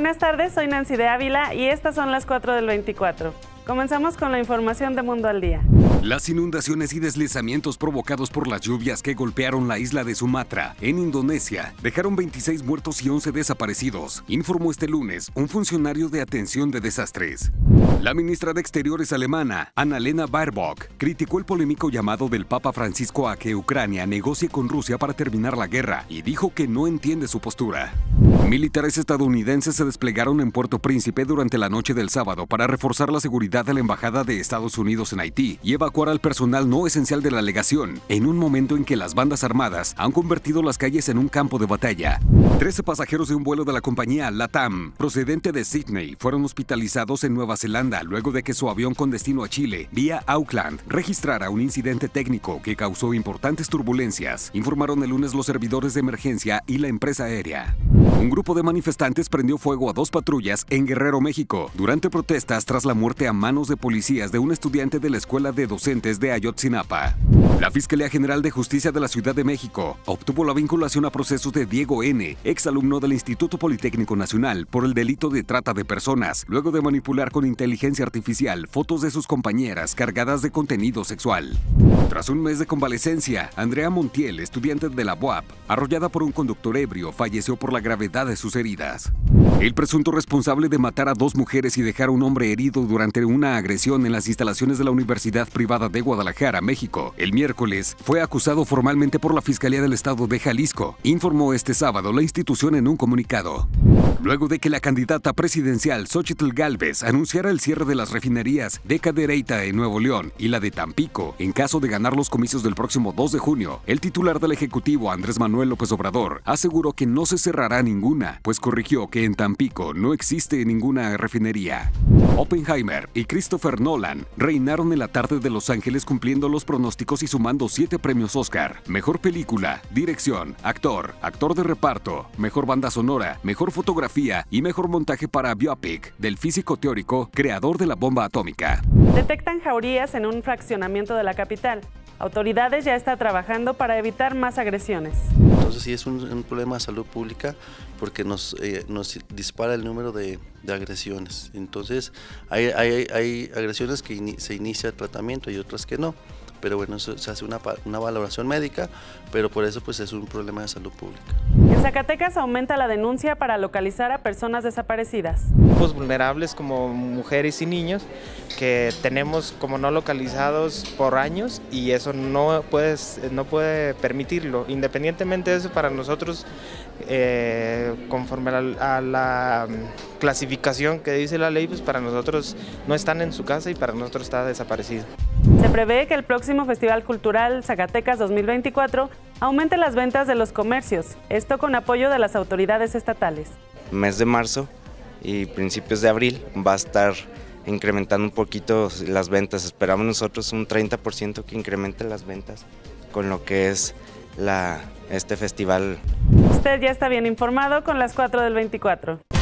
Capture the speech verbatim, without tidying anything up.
Buenas tardes, soy Nancy de Ávila y estas son las cuatro del veinticuatro. Comenzamos con la información de Mundo al Día. Las inundaciones y deslizamientos provocados por las lluvias que golpearon la isla de Sumatra, en Indonesia, dejaron veintiséis muertos y once desaparecidos, informó este lunes un funcionario de atención de desastres. La ministra de Exteriores alemana, Annalena Baerbock, criticó el polémico llamado del Papa Francisco a que Ucrania negocie con Rusia para terminar la guerra y dijo que no entiende su postura. Militares estadounidenses se desplegaron en Puerto Príncipe durante la noche del sábado para reforzar la seguridad de la Embajada de Estados Unidos en Haití y evacuar al personal no esencial de la legación, en un momento en que las bandas armadas han convertido las calles en un campo de batalla. Trece pasajeros de un vuelo de la compañía LATAM, procedente de Sydney, fueron hospitalizados en Nueva Zelanda luego de que su avión con destino a Chile, vía Auckland, registrara un incidente técnico que causó importantes turbulencias, informaron el lunes los servidores de emergencia y la empresa aérea. Un grupo de manifestantes prendió fuego a dos patrullas en Guerrero, México, durante protestas tras la muerte a manos de policías de un estudiante de la Escuela de Docentes de Ayotzinapa. La Fiscalía General de Justicia de la Ciudad de México obtuvo la vinculación a procesos de Diego N., exalumno del Instituto Politécnico Nacional, por el delito de trata de personas, luego de manipular con inteligencia artificial fotos de sus compañeras cargadas de contenido sexual. Tras un mes de convalecencia, Andrea Montiel, estudiante de la U A P, arrollada por un conductor ebrio, falleció por la gravedad de sus heridas. El presunto responsable de matar a dos mujeres y dejar a un hombre herido durante una agresión en las instalaciones de la Universidad Privada de Guadalajara, México, el miércoles, fue acusado formalmente por la Fiscalía del Estado de Jalisco, informó este sábado la institución en un comunicado. Luego de que la candidata presidencial Xóchitl Gálvez anunciara el cierre de las refinerías de Cadereyta en Nuevo León y la de Tampico en caso de ganar los comicios del próximo dos de junio, el titular del Ejecutivo, Andrés Manuel López Obrador, aseguró que no se cerrará ninguna, pues corrigió que en Tampico no existe ninguna refinería. Oppenheimer y Christopher Nolan reinaron en la tarde de Los Ángeles cumpliendo los pronósticos y sumando siete premios Oscar: Mejor Película, Dirección, Actor, Actor de Reparto, Mejor Banda Sonora, Mejor Fotografía y Mejor Montaje para Biopic del físico teórico creador de la bomba atómica. Detectan jaurías en un fraccionamiento de la capital. Autoridades ya están trabajando para evitar más agresiones. Entonces sí es un, un problema de salud pública porque nos, eh, nos dispara el número de, de agresiones. Entonces hay, hay, hay agresiones que in, se inicia el tratamiento y otras que no. Pero bueno, eso, se hace una, una valoración médica, pero por eso pues es un problema de salud pública. En Zacatecas aumenta la denuncia para localizar a personas desaparecidas. Grupos vulnerables como mujeres y niños que tenemos como no localizados por años y eso no, puedes, no puede permitirlo. Independientemente de eso, para nosotros, eh, conforme a la, a la clasificación que dice la ley, pues para nosotros no están en su casa y para nosotros está desaparecido. Se prevé que el próximo Festival Cultural Zacatecas dos mil veinticuatro aumente las ventas de los comercios, esto con apoyo de las autoridades estatales. Mes de marzo y principios de abril va a estar incrementando un poquito las ventas. Esperamos nosotros un treinta por ciento que incremente las ventas con lo que es la, este festival. Usted ya está bien informado con las cuatro del veinticuatro.